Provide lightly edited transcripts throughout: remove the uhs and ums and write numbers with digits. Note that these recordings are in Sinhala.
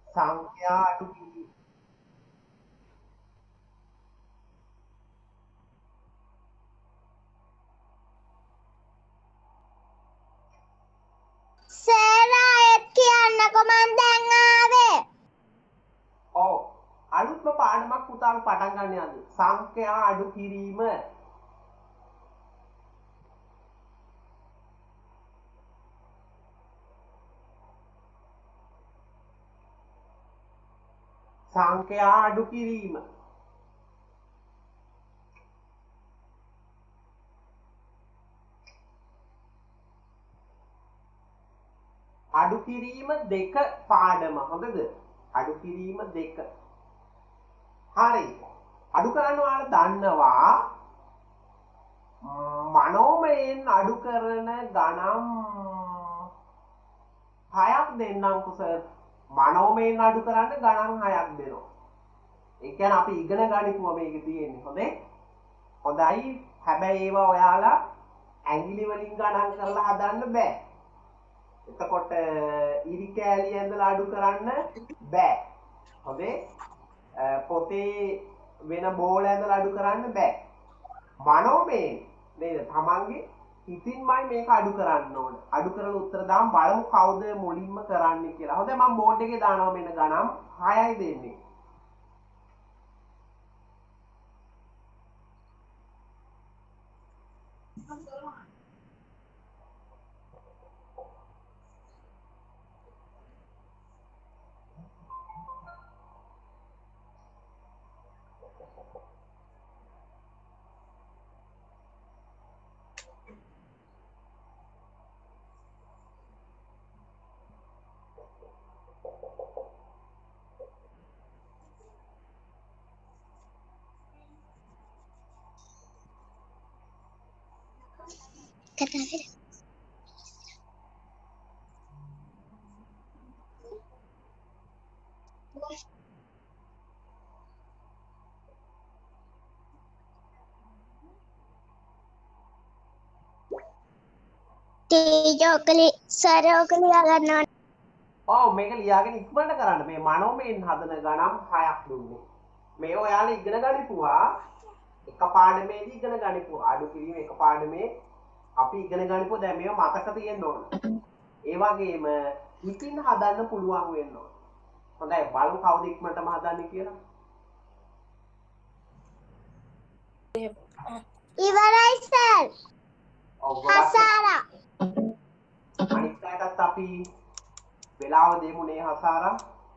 සංඛ්‍යා අඩු කිරීම. සර් ආයෙත් කියන්නකෝ මං දැන් ආවේ. ඔව්. අලුත්ම පාඩමක් පුතාගේ පටන් ගන්න යන්නේ. සංඛ්‍යා අඩු කිරීම. සංඛ්‍යා අඩු කිරීම. අඩු කිරීම 2 පාඩම හොඳද? අඩු කිරීම 2. හරි. අඩු කරන්න ඔයාලා දන්නවා මනෝමයෙන් අඩු කරන ගණන් 6ක් දෙන්නම්කෝ සර්. මනෝමයෙන් අඩු කරන්න ගණන් 6ක් දෙනවා. ඒ කියන්නේ අපි ඉගෙන ගනිපුවා මේක තියෙන්නේ. හොඳේ? හොඳයි. හැබැයි ඒවා ඔයාලා ඇඟිලි වලින් ගණන් කරලා හදන්න බෑ. එතකොට ඉරි කෑලි ඇඳලා අඩු කරන්න බෑ. හොඳේ? පොතේ වෙන බෝල ඇඳලා අඩු කරන්න බෑ. මනෝමයෙන් නේද? තමන්ගේ හිතින්මයි මේක අඩු කරන්න ඕන. අඩු කරලා උත්තර දාන්න බලමු කවුද මුලින්ම කරන්නේ කියලා. හොඳයි මම බෝඩ් එකේ දානවා මෙන්න ගණන් 6යි දෙන්නේ. කතාවේ තීජෝකලි සරෝකලි ගන්නවා. ඔව් මේක ලියාගෙන ඉක්මනට කරන්න. මේ මනෝමයෙන් හදන ගණන් 6ක් දුන්නේ. මේ ඔයාලා ඉගෙන ගනිපුවා එක පාඩමේදී ඉගෙන ගනිපුවා. අඩු කිරීම එක පාඩමේ අපි ඉගෙන ගනිපුවා. දැන් මේව මතක තියෙන්න ඕන. ඒ වගේම හිතින් හදන්න පුළුවන් වෙන්න ඕන. හොඳයි බලමු කවුද ඉක්මනටම හදන්නේ කියලා. ඉවරයි සර්. ඔව් හසාරා. අනිත් අයටත් අපි වෙලාව දෙමු නේ හසාරා.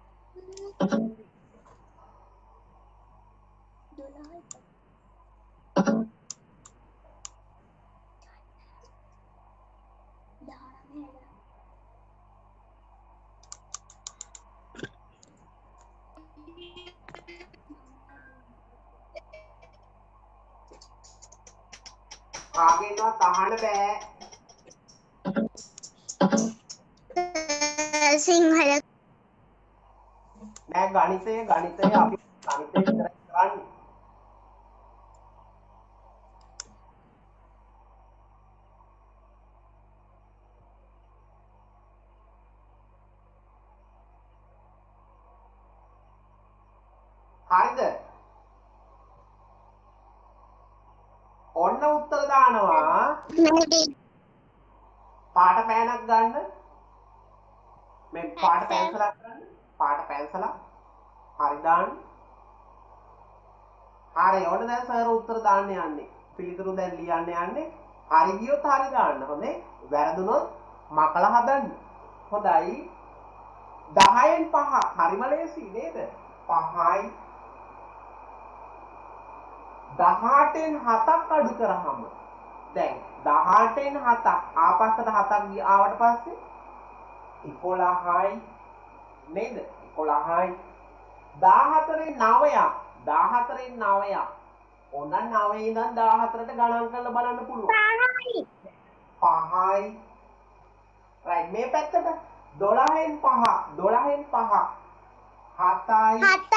ආගෙනවත් අහන්න බෑ. සිංහල නෑ ගණිතය අපි ගණිතය විතරයි කරන්නේ. හරිද? ඔන්න උත්තර දානවා. පාට පෑනක් ගන්න. මේ පාට පැන්සලක් ගන්න. පාට පැන්සලක්. හරි දාන්න. හරි ඔන්න දැන් සර් උත්තර දාන්න යන්නේ. පිළිතුරු දැන් ලියන්න යන්නේ. හරි ගියොත් හරි දාන්න. හොඳේ. වැරදුනොත් මකලා හදන්න. හොඳයි. 10න් 5 හරිම ලේසි නේද? 5යි 18න් 7ක් අඩු කරාම දැන් 18න් 7ක් ආපස්සට 7ක් ආවට පස්සේ 11යි නේද? 11යි 14න් 9ක් 14න් 9ක් ඕන 9 ඉඳන් 14ට ගණන් කරලා බලන්න පුළුවන්. 5යි රයිට් මේ පැත්තට 12න් 5 12න් 5 7යි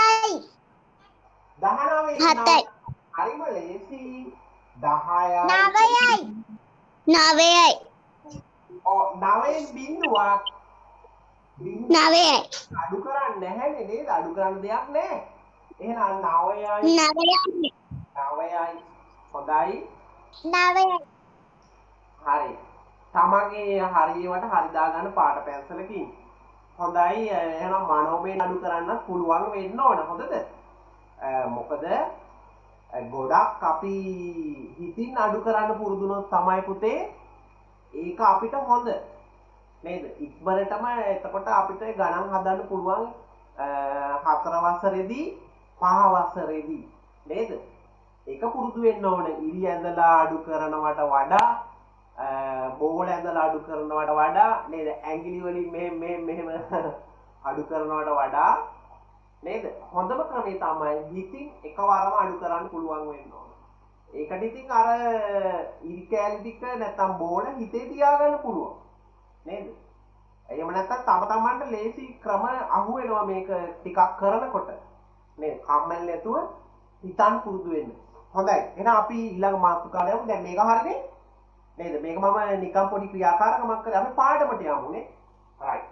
19න් 7යි හරිම ලේසි 10යි 9යි 9න් බිඳුවක් 9යි. අඩු කරන්නේ නැහැනේ නේද? අඩු කරන්න දෙයක් නැහැ. එහෙනම් 9යි 9යි. 9යි. හොඳයි. 9යි. හරි. තමන්ගේ හරියට හරි දාගන්න පාට පැන්සලකින්. හොඳයි. එහෙනම් මනෝමය අඩු කරන්නත් පුළුවන් වෙන්න ඕන. හොඳද? මොකද ගොඩක් අපි හිතින් අඩු කරන්න පුරුදුනොත් තමයි පුතේ ඒක අපිට හොඳ. නේද? ඉක්මනටම එතකොට අපිට ගණන් හදන්න පුළුවන් 4 වසරේදී 5 වසරේදී නේද? ඒක පුරුදු වෙන්න ඕනේ. ඉරි ඇඳලා අඩු කරනවට වඩා බෝල ඇඳලා අඩු කරනවට වඩා නේද? ඇඟිලි වලින් මෙහෙම අඩු කරනවට වඩා නේද? හොඳම ක්‍රමය තමයි හිතින් එකවරම අඩු කරන්න පුළුවන් වෙන්න ඕන. ඒකට ඉතින් අර ඉරි කෑලි ටික නැත්තම් බෝල හිතේ තියාගන්න පුළුවන්. නේද? එහෙම නැත්තම් තම තමන්ට ලේසි ක්‍රම අහු වෙනවා මේක ටිකක් කරනකොට. නේද? කම්මැලි නැතුව හිතන්න පුරුදු වෙන්න. හොඳයි. එහෙනම් අපි ඊළඟ මාතෘකාවට යමු. දැන් මේක හරිනේ? නේද? මේක මම නිකම් පොඩි ක්‍රියාකාරකමක් කරේ. අපි පාඩමට යමු නේ. right.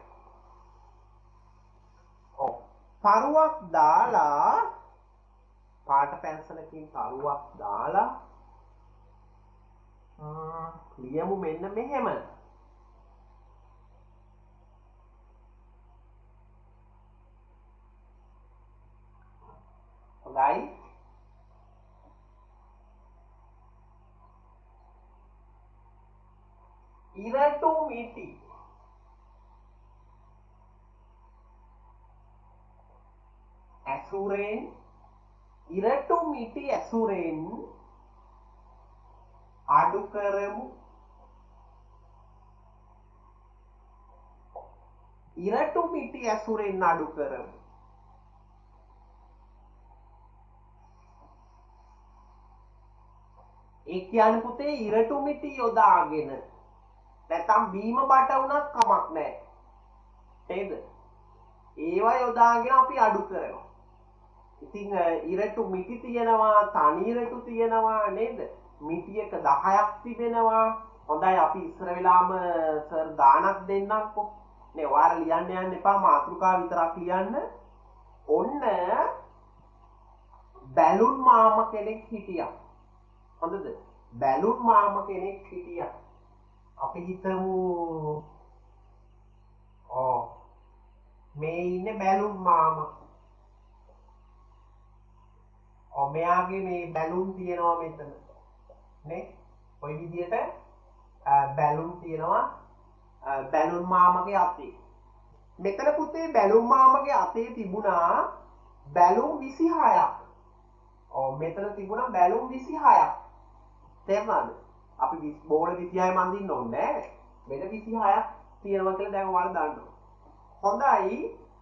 ඔව්. තරුවක් දාලා පාට පැන්සලකින් තරුවක් දාලා ලියමු මෙන්න මෙහෙම. හොඳයි. ඉරටු මිටි ඇසුරෙන් ඉරටු මිටි ඇසුරෙන් අඩු කරමු. ඉරටු මිටි ඇසුරෙන් අඩු කරමු. ඒ කියන්නේ පුතේ ඉරටු මිටි යොදාගෙන නැත්නම් බීම බට වුණත් කමක් නැහැ. නේද? ඒවා යොදාගෙන අපි අඩු කරනවා. ඉතින් ඉරටු මිටි තියෙනවා, තනි ඉරටු තියෙනවා නේද? මිටියක 10ක් තිබෙනවා. හොඳයි අපි ඉස්සර වෙලාම සර් ගාණක් දෙන්නම්කෝ. නේ ඔයාලා ලියන්න යන්න එපා මාතෘකාව විතරක් ලියන්න. ඔන්න බැලුන් මාම කෙනෙක් හිටියා. හොඳද? බැලුන් මාම කෙනෙක් හිටියා. අපි හිතමු මේ ඉන්නේ බැලුන් මාමා. මෙයාගේ මේ බැලුම් තියෙනවා මෙතන නේ ඔය විදිහට බැලුම් තියෙනවා බැලුම් මාමගේ අතේ මෙතන පුතේ බැලුම් මාමගේ අතේ තිබුණා බැලුම් 26ක් මෙතන තිබුණා බැලුම් 26ක් තේරුණාද අපි බෝල 26 මන්දින්න ඕනේ නෑ මෙතන 26ක් තියෙනවා කියලා දැන් ඔයාලා දන්නවා හොඳයි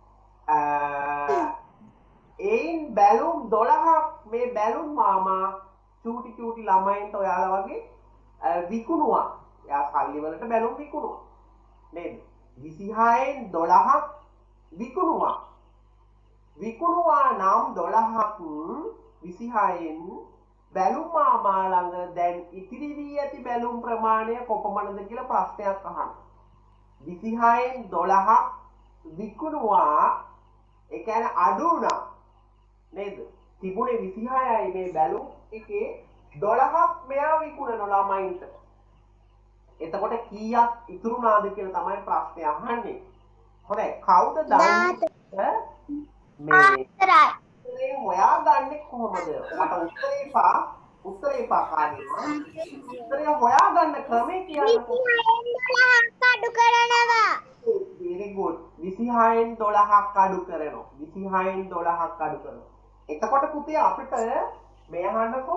එයින් බැලුම් 12ක් මේ බැලුම් මාමා චූටි ළමයින්ට ඔයාලා වගේ විකුණුවා. එයා සල්ලි වලට බැලුම් විකුණුවා. නේද? 26න් 12ක් විකුණුවා. විකුණුවා නම් 12ක් 26න් බැලුම් මාමා ළඟ දැන් ඉතිරි වී ඇති බැලුම් ප්‍රමාණය කොපමණද කියලා ප්‍රශ්නයක් අහන්න. 26න් 12ක් විකුණුවා ඒ කියන්නේ අඩු වුණා. නේද? තිබුණේ 26යි මේ බැලුම් එකේ 12ක් මෙයා විකුණන ළමයින්ට. එතකොට කීයක් ඉතුරුනාද කියලා තමයි ප්‍රශ්නේ අහන්නේ. හොඳයි. කවුද දන්නේ? මේ උත්තරේ හොයාගන්නේ කොහොමද? මට උත්තරේ එපා කාගේ. උත්තරේ හොයාගන්න ක්‍රමය කියන්නකෝ. 26න් 12ක් අඩු කරනවා. very good. 26න් 12ක් අඩු කරනවා. 26න් 12ක් අඩු කරනවා. එතකොට පුතේ අපිට මේ අහන්නකෝ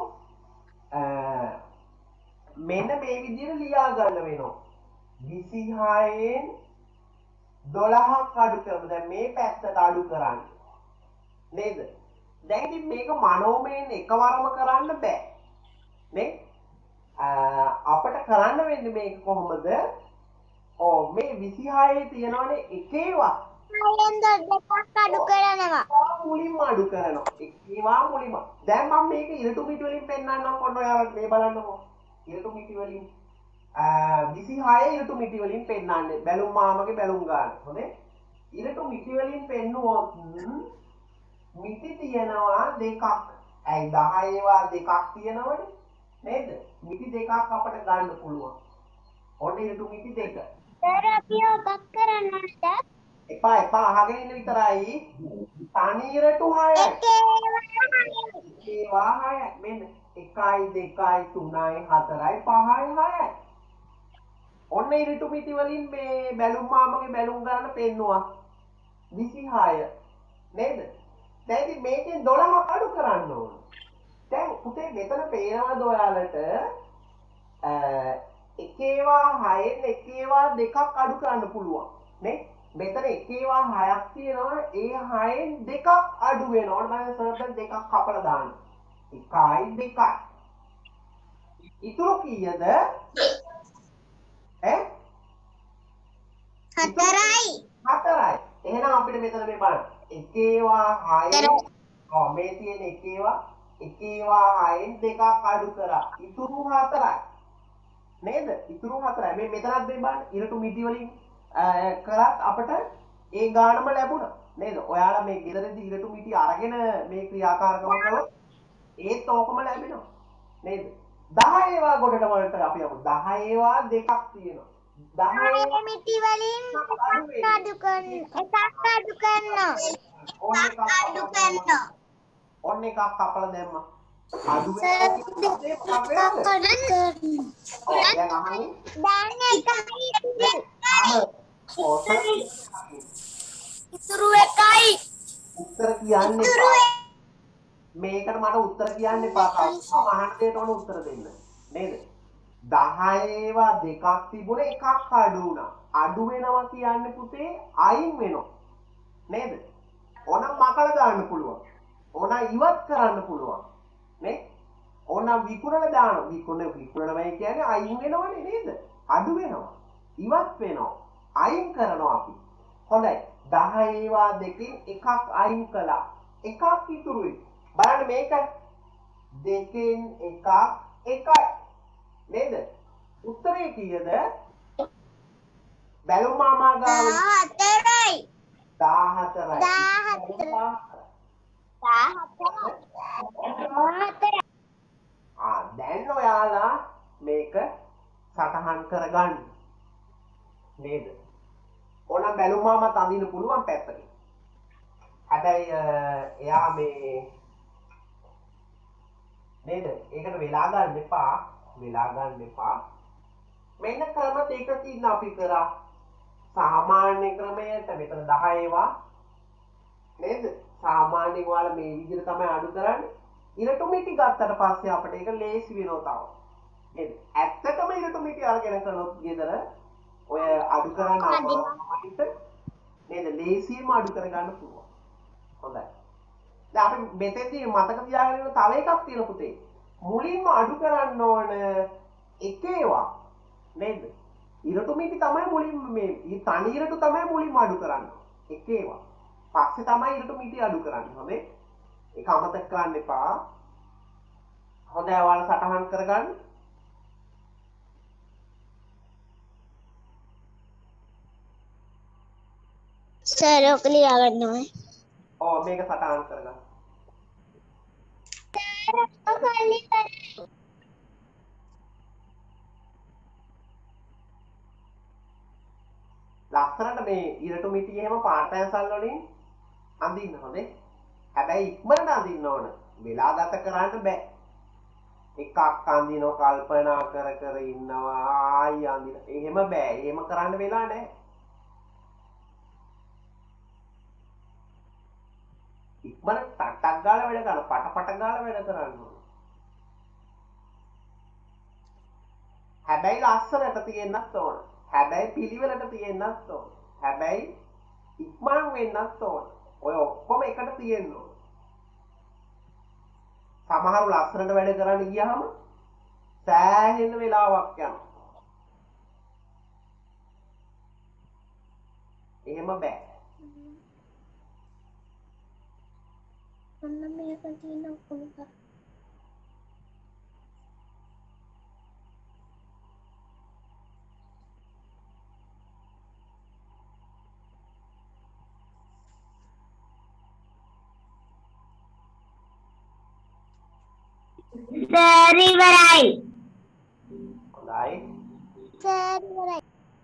මෙන්න මේ විදිහට ලියා ගන්න වෙනවා 26න් 12ක් අඩු කරමු දැන් මේ පැත්තට අඩු කරන්න නේද දැන් ඉතින් මේක මනෝමයෙන් එකවරම කරන්න බෑ නේ අපිට කරන්න වෙන්නේ මේක කොහොමද මේ 26 තියෙනවනේ එකේවත් අයෙන් දෙකක් අඩු කරනවා. මුලින්ම අඩු කරනවා. ඒවා මුලින්ම. දැන් මම මේක ඉරටු මිටි වලින් පෙන්නන්නම් ඔන්න ඔයාලා මේ බලන්නකෝ. ඉරටු මිටි වලින් 26 ඉරටු මිටි වලින් පෙන්නන්නේ. බැලුම් මාමගේ බැලුම් ගන්න. හොඳේ? ඉරටු මිටි වලින් පෙන්නුවොත් මිටි තියෙනවා දෙකක්. ඇයි 10 ඒවා දෙකක් තියෙනවනේ නේද? මිටි දෙකක් අපිට ගන්න පුළුවන්. ඔන්න ඉරටු මිටි දෙක. සර් අපි ඔබක් කරන්නද? එපා එපා අහගෙන ඉන්න විතරයි. තනි ඉරටු 6යි. ඒවා 6යි. මෙන්න 1යි 2යි 3යි 4යි 5යි 6යි. ඔන්න ඉරටු මිටි වලින් මේ බැලුම් මාමගේ බැලුම් ගන්න පෙන්නවා 26 නේද? දැන් ඉතින් මේකෙන් 12ක් අඩු කරන්න ඕන. දැන් පුතේ මෙතන පේනවද ඔයාලට එකේවා 6න් එකේවා දෙකක් අඩු කරන්න පුළුවන් නේ? මෙතන එකේවා 6ක් තියෙනවා ඒ 6න් දෙකක් අඩු වෙනවා. ඔන්න මම සර්ටන් දෙකක් කපලා දාන්න. 1යි 2යි. ඉතුරු කීයද? ඈ 4යි. 4යි. එහෙනම් අපිට මෙතන මේ බලන්න. එකේවා 6න් මේ තියෙන එකේවා 6න් දෙකක් අඩු කරා. ඉතුරු 4යි. නේද? ඉතුරු 4යි. මේ මෙතනත් මේ බලන්න ඉරටු මිටි වලින් කරත් අපිට ඒ ගානම ලැබුණා. නේද? ඔයාලා මේ ගෙදරදී ඉරටු මිටි අරගෙන මේ ක්‍රියාකාරකම කළොත් ඒත් ඕකම ලැබෙනවා. නේද? 10 ඒවා ගොඩට වලට අපි යමු. 10 ඒවා දෙකක් තියෙනවා. 10 මිටි වලින් එකක් අඩු කරනවා. ඔන්න එකක් කපලා දැම්මා. අඩු සර් වෙනවා. දැන් අහන්නේ දැන් එකයි ඉතුරු එකයි. උත්තර කියන්න එපා. මේකට මට උත්තර කියන්න එපා. මම අහන දෙයට ඕන උත්තර දෙන්න. නේද? 10 ඒවා දෙකක් තිබුණ එකක් අඩු වුණා. අඩු වෙනවා කියන්නේ පුතේ අයින් වෙනවා. නේද? ඕනම් මකල දාන්න පුළුවන්. ඕනම් ඉවත් කරන්න පුළුවන්. නේ? ඕනම් විකුණලා දානවා. විකුණනවා කියන්නේ අයින් වෙනවනේ නේද? අඩු වෙනවා. ඉවත් වෙනවා. අයින් කරනවා අපි. හොඳයි. 10 ඒවා දෙකෙන් එකක් අයින් කළා. එකක් ඉතුරුයි. බලන්න මේක දෙකෙන් එකක් එකයි. නේද? උත්තරේ කීයද? බැලුම් මාමා ගාව 14යි. 14යි. දැන් ඔයාලා මේක සටහන් කරගන්න. නේද? ඕනම් බැලුම් මාමත් අඳින්න පුළුවන් පැත්තකින්. හැබැයි එයා මේ නේද? ඒකට වෙලා ගන්න එපා. මෙන්න ක්‍රම දෙකකින් අපි කරා. සාමාන්‍ය ක්‍රමයට මෙතන 10 ඒවා නේද? සාමාන්‍යයෙන් ඔයාලා මේ විදිහට තමයි අඩු කරන්නේ. ඉරටු මිටි ගත්තට පස්සේ අපිට ඒක ලේසි වෙනවා තව. නේද? ඇත්තටම ඉරටු මිටි අරගෙන කළොත් ගෙදර ඔය අඩු කරන්න අපිට නේද? ලේසියෙන්ම අඩු කරගන්න පුළුවන්. හොඳයි. දැන් අපි මෙතෙන්දී මතක තියාගන්න ඕන තව එකක් තියෙන පුතේ. මුලින්ම අඩු කරන්න ඕන එකේවා නේද? ඉරටු මිටි තමයි මුලින්ම මේ තනි ඉරටු තමයි මුලින්ම අඩු කරන්න. එකේවා. පස්සේ තමයි ඉරටු මිටි අඩු කරන්නේ. හොඳේ? ඒක අමතක කරන්න එපා. හොඳයි ඔයාලා සටහන් කරගන්න. සර් ඔක ලියා ගන්නවා. ඔව් මේක සටහන් කරගන්න. ලස්සනට මේ ඉරටු මිටි එහෙම පාට පැන්සල් වලින් අඳින්න හොඳේ. හැබැයි ඉක්මනට අඳින්න ඕන. වෙලා ගත කරන්න බෑ. එකක් අඳිනව කල්පනා කර කර ඉන්නවා ආයි අඳින. එහෙම බෑ. එහෙම කරන්න වෙලා නැහැ. ඉක්මනට ටටක් ගාලා වැඩ කරන්න. පට ගාලා වැඩ කරන්න ඕන. හැබැයි ලස්සනට තියෙන්නත් ඕන. හැබැයි පිළිවෙලට තියෙන්නත් ඕන. හැබැයි ඉක්මන් වෙන්නත් ඕන. ඔය ඔක්කොම එකට තියෙන්න ඕන. සමහරු ලස්සනට වැඩ කරන්න ගියාම සෑහෙන වෙලාවක් යනවා. එහෙම බෑ. ඔන්න මේක තියෙන ඔක්කොම සර් ඉවරයි. හොඳයි. සර් ඉවරයි.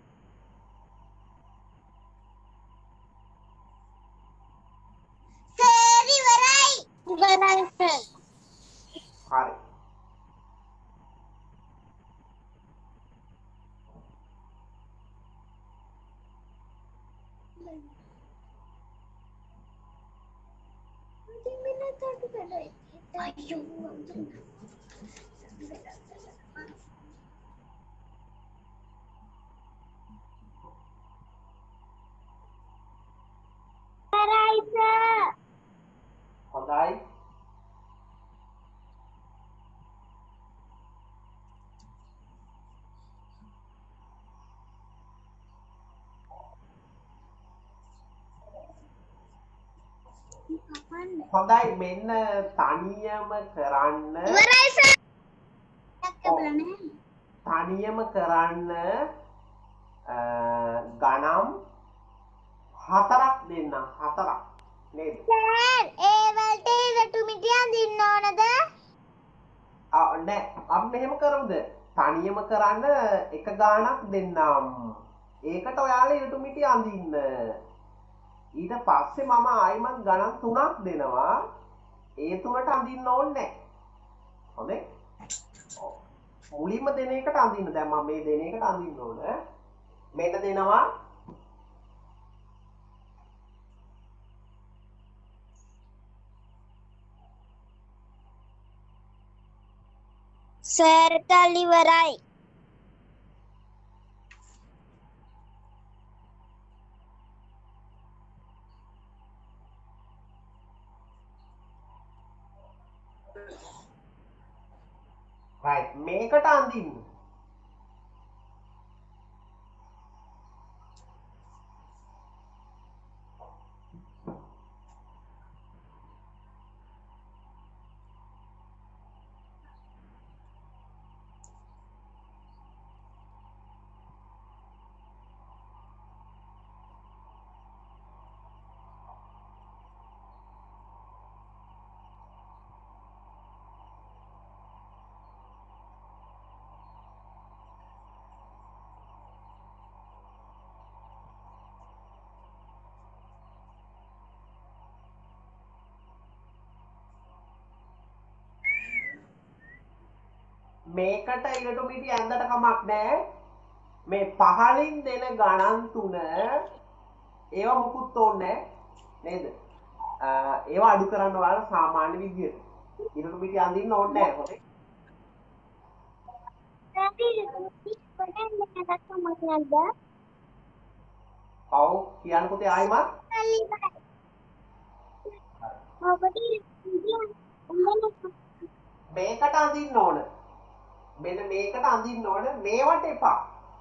සර් ඉවරයි. ඉවරයි සර්. හරි. හොඳයි. හොඳයි මෙන්න තනියම කරන්න ඉවරයි සර්. තනියම කරන්න ගණම් 4ක් දෙන්න 4ක් නේද? සර් ඒ වලට ඉරටු මිටි අඳින්න ඕනද? නෑ අපි මෙහෙම කරමුද? තනියම කරන්න එක ගාණක් දෙන්නම්. ඒකට ඔයාලා ඉරටු මිටි අඳින්න. ඊට පස්සේ මම ආයිමත් ගණන් 3ක් දෙනවා. ඒ තුනට අඳින්න ඕනේ නෑ. හොඳේ? ඔව්. මුලින්ම දෙන එකට අඳින්න. දැන් මම මේ දෙන එකට අඳින්න ඕන. මෙන්න දෙනවා. සර් කල් ඉවරයි. right මේකට අඳින්න. මේකට ඉරටු මිටි ඇඳට කමක් නෑ. මේ පහලින් දෙන ගණන් 3 ඒවා මුකුත් ඕනේ නේද? ඒවා අඩු කරන්න ඔයාලා සාමාන්‍ය විදියට ඉරටු මිටි අඳින්න ඕනේ නෑ. හොඳේ. ඔව් කියන්න පුතේ ආයිමත්. මේකට අඳින්න ඕන. මෙන්න මේකට අඳින්න ඕන. මේවට එපා.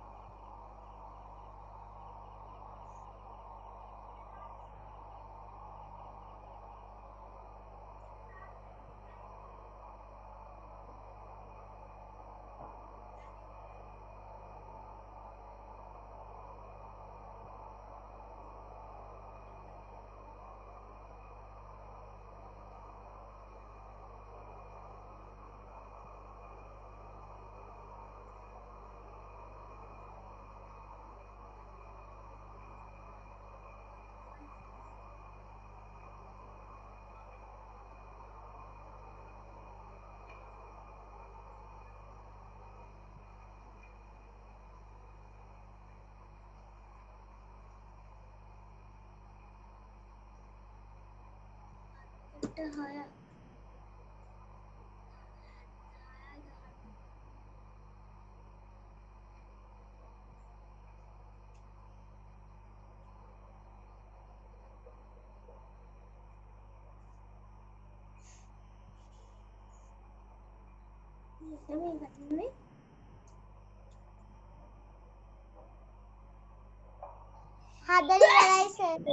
හදලා ඉවරයි සර්.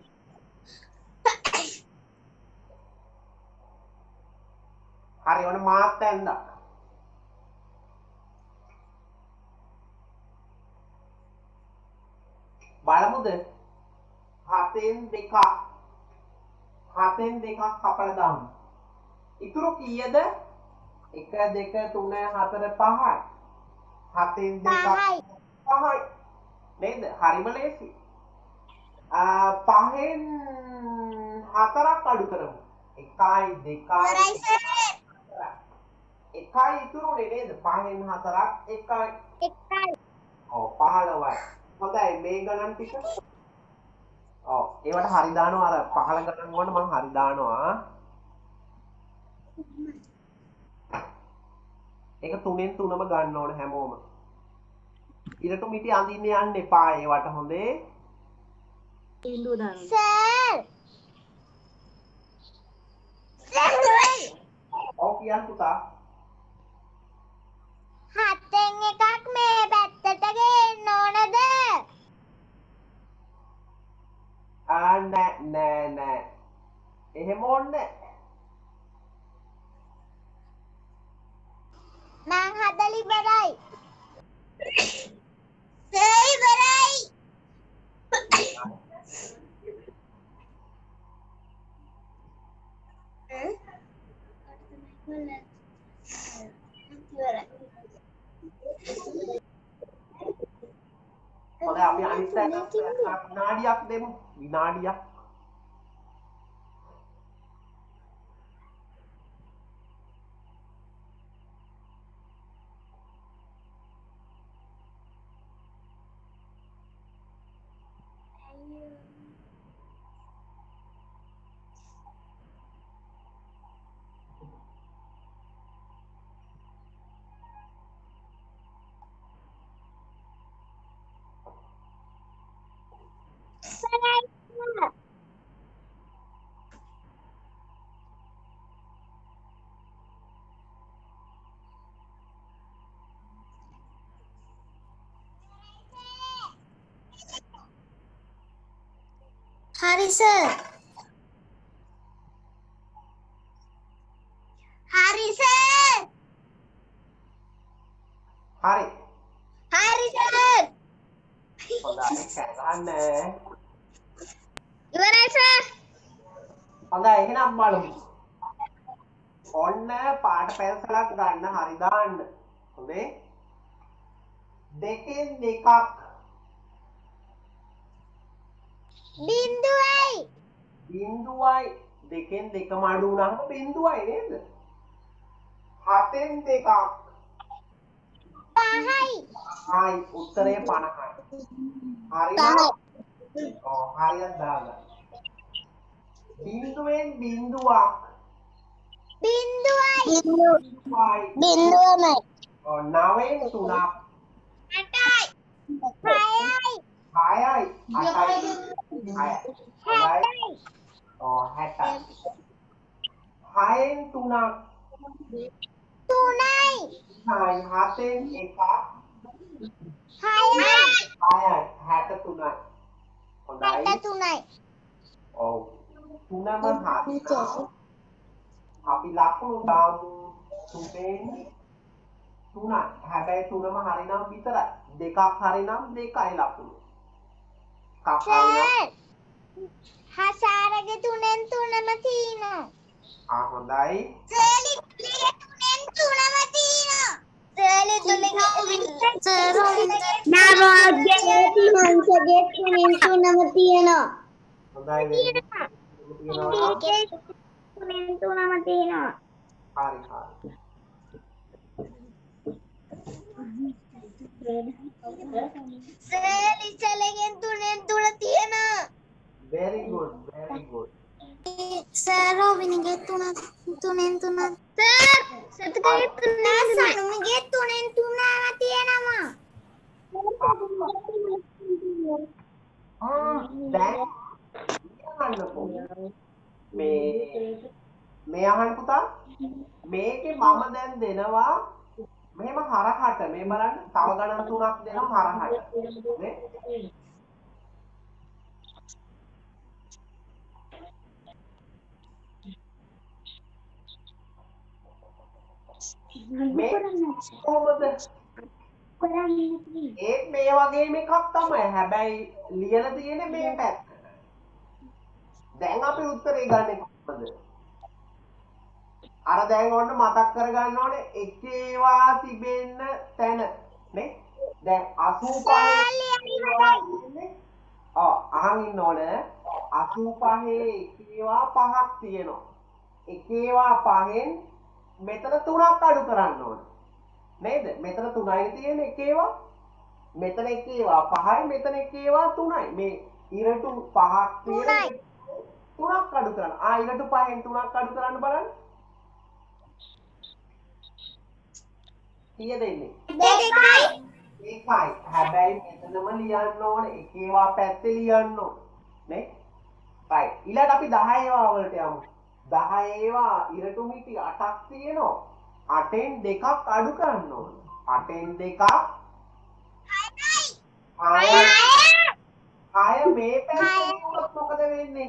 හරි ඔන්න මාත් ඇඳා. බලමුද? 7න් 2ක්. 7න් 2ක් කපලා දාමු. ඉතුරු කීයද? 1 2 3 4 5යි. 7න් 2ක් 5යි. 5යි. නේද? හරිම ලේසි. 5න් 4ක් අඩු කරමු. 1යි 2යි ඉවරයි සර්. 1යි ඉතුරුනේ නේද? 5න් 4ක් 1යි. 1යි. ඔව් 15යි. හොඳයි මේ ගණන් ටික. ඔව් ඒවට හරි දානවා අර 15 ගණන් වලට මම හරි දානවා. ඒක 3න් 3ම ගන්න ඕන හැමෝම. ඉරටු මිටි අඳින්න යන්න එපා ඒවට හොඳේ. සර්. සර්. ඔව් කියන්න පුතා. 7න් එකක් මේ පැත්තට ගේන්න ඕනද? නෑ. එහෙම ඕනේ මං හදලා ඉවරයි. සර් ඉවරයි. හොඳයි අපි අනිත් පැයට විනාඩියක් දෙමු. විනාඩියක්. හරි සර්. හරි සර්. හරි. හරි සර්. හොඳයි කැරගන්න. ඉවරයි සර්. හොඳයි එහෙනම් බලමු. ඔන්න පාට පැන්සලක් ගන්න හරි දාන්න. හොඳේ. 2න් 2ක් බිඳුවයි. බිඳුවයි 2න් 2ම අඩු වුණාම බිඳුවයි නේද? 7න් 2ක් 5යි. හයි උත්තරේ 50යි. හරිද? ඔව් හරියට දාගන්න. බිඳුවෙන් බිඳුවක් බිඳුවයි. වයි. බිඳුවමයි. ඔව් 9න් 3ක් 8යි. 6යි. 6යි 8යි 6යි. 7යි. ඔව් 60යි. 6න් 3ක් 3යි. 6යි 7න් 1ක් 6යි. 6යි 63යි. හොඳයි. 63යි. ඔව් 3ම හරිනම් අපි ලකුණු දාමු 3න් 3යි. හැබැයි 3ම හරිනම් විතරයි. 2ක් හරිනම් 2යි ලකුණු. එකක් හරිනම් සර්. හසාරගේ 3න් 3ම තියෙනවා. හොඳයි. සර්ලි 3න් 3ම තියෙනවා. සර්ලි 3න් නාරෝගේ හංසගේ 3න් 3ම තියෙනවා. හොඳයි වෙයි. තියෙනවා. 3න් 3ම තියෙනවා. හරි. සර්ලි සලගෙන් 3න් 3 තියෙනවා. very good. සර් රෝබිනිගේ 3න් 3 සර් සතුගේ 3න් සනුමිගේ 3න් 3ම තියෙනවා. දැන් අහන්නකෝ. මේ අහන්න පුතා. මේකේ මම දැන් දෙනවා මෙහෙම හරහට මේ බලන්න තව ගණන් තුනක් දෙනවා හරහට. නේ? මේ කොහොමද? ඒත් මේ වගේම එකක් තමයි. හැබැයි ලියලා තියෙන්නේ මේ පැත්තට. දැන් අපි උත්තරේ ගන්නේ කොහොමද? අර දැන් ඔන්න මතක් කරගන්න ඕනේ එක ඒවා තිබෙන්න තැන නේ දැන් 85 අහන් ඉන්න ඕනේ 85 එක ඒවා පහක් තියෙනවා එක ඒවා පහෙන් මෙතන තුනක් අඩු කරන්න ඕනේ නේද මෙතන 3යි තියෙන එක ඒවා මෙතන එක ඒවා 5යි මෙතන එක ඒවා 3යි මේ ඉරටු 5ක් තියෙන තුනක් අඩු කරන්න ඉරටු 5න් 3ක් අඩු කරන්න බලන්න කීයද ඉන්නේ දෙකයි හැබැයි මෙතනම ලියන්න ඕනේ එක ඒවා පැත්තේ ලියන්න ඕනේ නේ right ඊළඟ අපි 10 ඒවා වලට යමු 10 ඒවා ඉරටු මිටි 8ක් තියෙනවා 8න් දෙකක් අඩු කරන්න ඕනේ 8න් දෙකක් 6 මේ පැත්තේ වුණොත් මොකද වෙන්නේ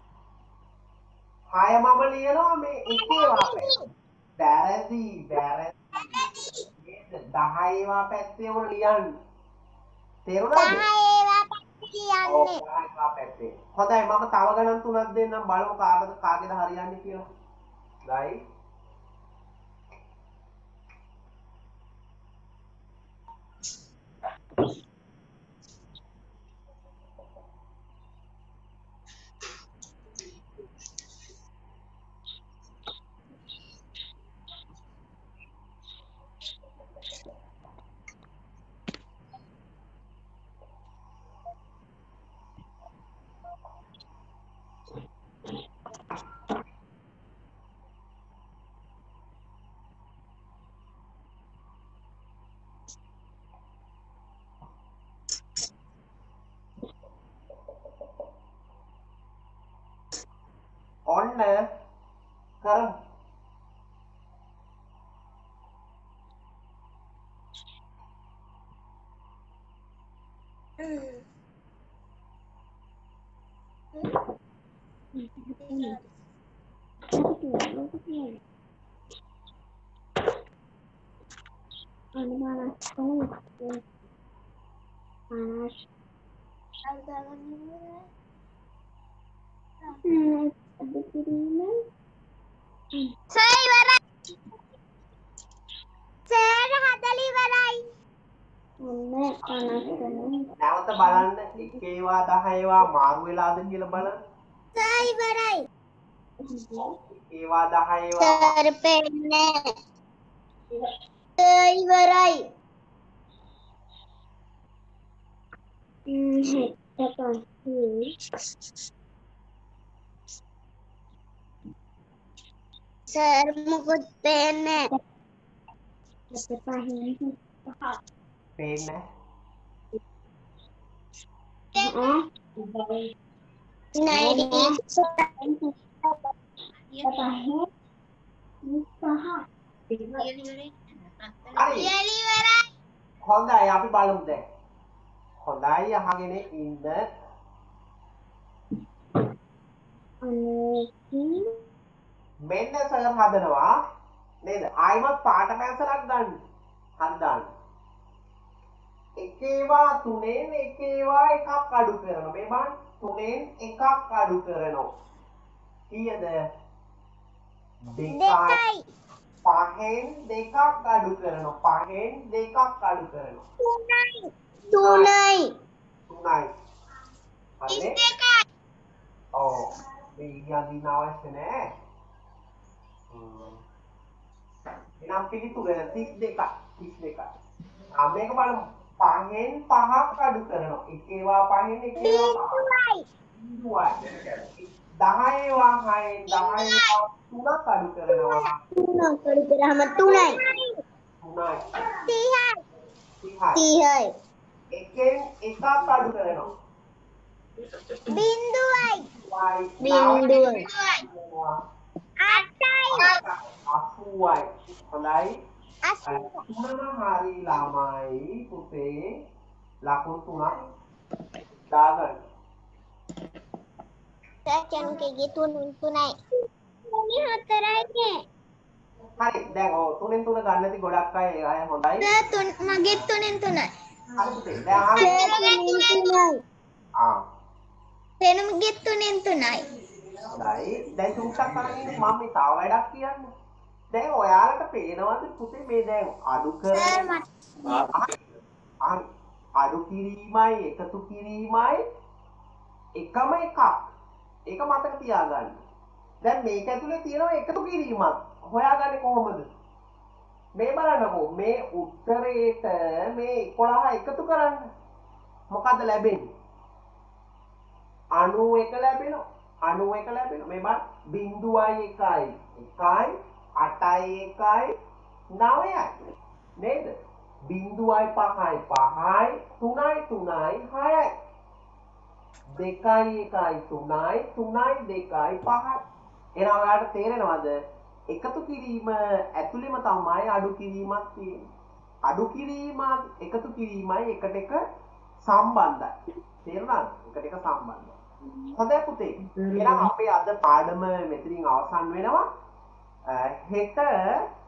6 මම ලියනවා මේ එක ඒවා පැත්තේ වැරදි 10 ඒවා පැත්තේ වුණ ලියන්න තේරුණාද 10 ඒවා පැත්තේ හොඳයි මම තව ගණන් තුනක් දෙන්නම් බලමු කාගේද හරියන්නේ කියලා right ඔන්න කරමු නැවත බලන්න එක ඒවා 10 ඒවා මාරු වෙලාද කියලා බලන්න ඉවරයි ඒවා 10 ඒවා සර් පෙන්නේ ඉවරයි සර් මොකද පෙන්නේ පෙන්නේ හොඳයි අපි බලමු දැන් හොඳයි අහගෙන ඉන්න මෙන්න සර් හදනවා නේද ආයිමත් පාට පැන්සලක් ගන්න හරි දාන්න එක ඒවා 3න් එක ඒවා එකක් අඩු කරනවා මේ බලන්න 3න් එකක් අඩු කරනවා කීයද 2යි 5න් දෙකක් අඩු කරනවා 5න් දෙකක් අඩු කරනවා 3යි හරිනේ ඔව් මේ ඉතින් අවශ්‍ය නැහැ එනම් පිළිතුර 32යි මේක බලමු 5න් 5ක් අඩු කරනවා එක ඒවා 5න් එක ඒවා 5යි 10 ඒවා 6න් 10 ඒවා 3ක් අඩු කරනවා 3ක් අඩු කරාම 3යි 30යි එකෙන් එකක් අඩු කරනවා බිංදුවයි 80යි හොඳයි 80 හරි ළමයි පුතේ ලකුණු 3ක් දාගන්න සැකන් කගේ 3යි 4යි හරි දැන් ඔව් 3න් 3 ගන්න ඇති ගොඩක් අය හොඳයි මගේ 3න් 3යි හරි පුතේ දැන් තෙනුමගේ 3න් 3යි හොඳයි දැන් තුන්සක් අරගෙන මම මේ තව වැඩක් කියන්න දැන් ඔයාලට පේනවද පුතේ මේ දැන් අඩු කරන අඩු කිරීමයි එකතු කිරීමයි එකම එකක්. ඒක මතක තියාගන්න. දැන් මේක ඇතුලේ තියෙනවා එකතු කිරීමක්. හොයාගන්නේ කොහොමද? මේ බලන්නකෝ මේ උත්තරේට මේ 11 එකතු කරන්න. මොකද්ද ලැබෙන්නේ? 91 ලැබෙනවා. 91 ලැබෙනවා. මේ බලන්න 0.1යි 1යි 8යි 1යි 9යි. නේද? 0.5යි 5යි 3යි 3යි 6යි. 2යි 1යි 3යි 3යි 2යි 5යි. එහෙනම් ඔයාලට තේරෙනවද? එකතු කිරීම ඇතුළෙම තමයි අඩු කිරීමක් තියෙන්නේ. අඩු කිරීම එකතු කිරීමයි එකට එක සම්බන්ධයි. තේරුණාද? එකට එක සම්බන්ධයි. හොඳයි පුතේ. එහෙනම් අපේ අද පාඩම මෙතනින් අවසන් වෙනවා. හෙට